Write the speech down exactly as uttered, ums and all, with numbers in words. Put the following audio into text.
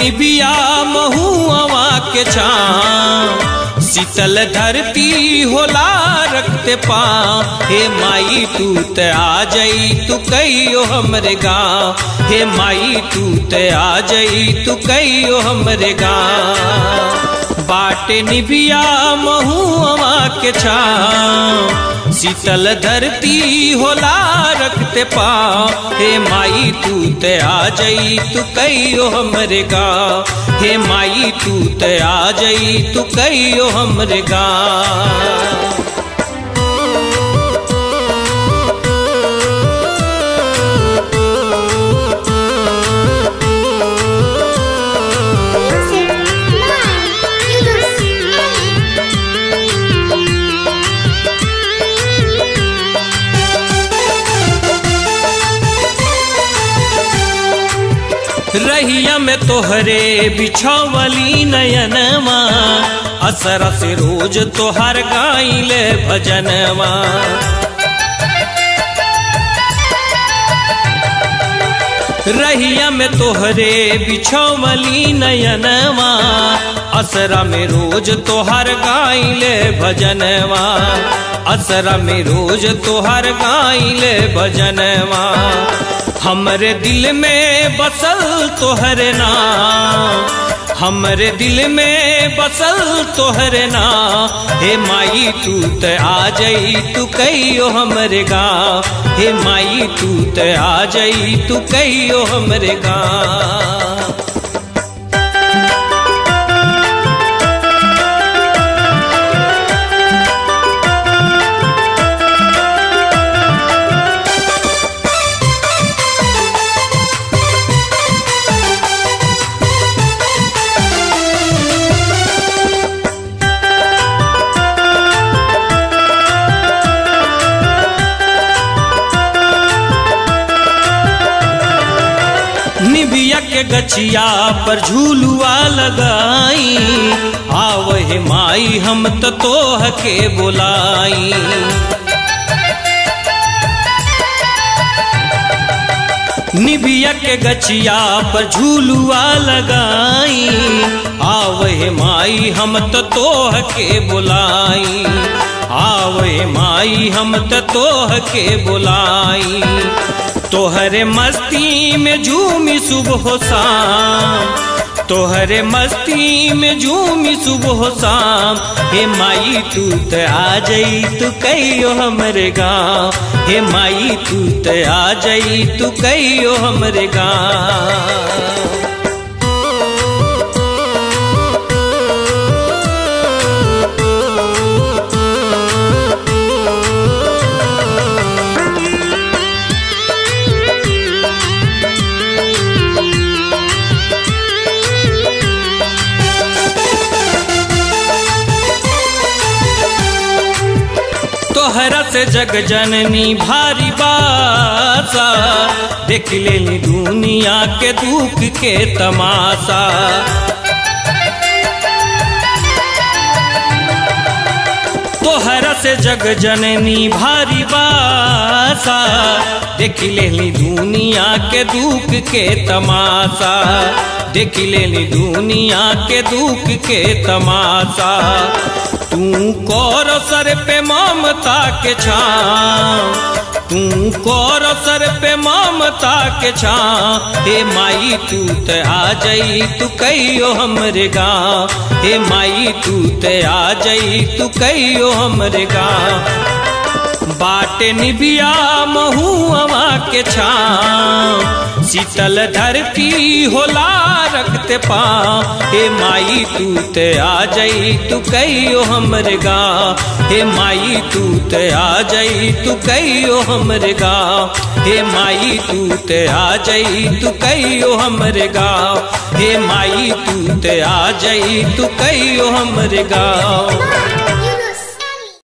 निबिया महुआ के छाँव, शीतल धरती होला रखते पाँव। हे माई तू त आ जाई तू कहियो हमरे गाँव, हे माई तू त आ जाई तू कहियो हमरे गाँव। बाटे निबिया महुआ के छाँव, शीतल धरती होला रखते पाँव। हे माई तू त आ जाई तू कहियो हमरे गाँव, हे माई तू त आ जाई तू कहियो हमरे गाँव। रहिया में तोहरे बिछावली नयनवा, असरा से रोज तोहर गाइले भजनवा। रहिया में तोहरे बिछावली नयनवा, असरा में रोज तोहर गाइले भजनवा। असरा में रोज तोहर गाइले भजनवा। हमरे दिल में बसल तोहरे नाम, हमरे दिल में बसल तोहरे नाम। हे माई तू त आ जाई तू कहियो हमरे गाँव, हे माई तू त आ जाई तू कहियो हमरे गाँव। निबिया के गछिया पर झूलुआ लगाई, आवहे माई हम त तोह के बोलाई। निबिया के गछिया पर झूलुआ लगाई, आवहे माई हम त तोह के बोलाई। आवहे माई हम त तोह के बोलाई। तोहरे मस्ती में झूमी सुबह शाम, तोहरे मस्ती में झूमी सुबह शाम। हे माई तू त आ जाई तू कहियो हमरे गाँव, हे माई तू त आ जाई तू कहियो हमरे गाँव। तोहरा से जग जननी भारी बासा, देख लेनी दुनिया के दुख के तमाशा। तोहरा से जग जननी भारी बासा, देख लेनी दुनिया के दुख के तमाशा। देख लेनी दुनिया के दुख के तमाशा। तू कौर सर पे ममता के छाँव, तू कौर सर पे ममता के छाँव। हे माई तू त आ जाई तू कहियो हमरे गाँव, हे माई तू त आ जाई तू कहियो हमरे गाँव। बाटे निबिया महुआ के छाँव, शीतल धरती होला रखते पाँव। हे माई तू त आ जाई तू कहियो हमरे गाँव, हे माई तू त आ जाई तू कहियो हमरे गाँव। हे माई तू त आ जाई तू कहियो हमरे गाँव, हे माई तू त आ जाई तू कहियो हमरे गाँव।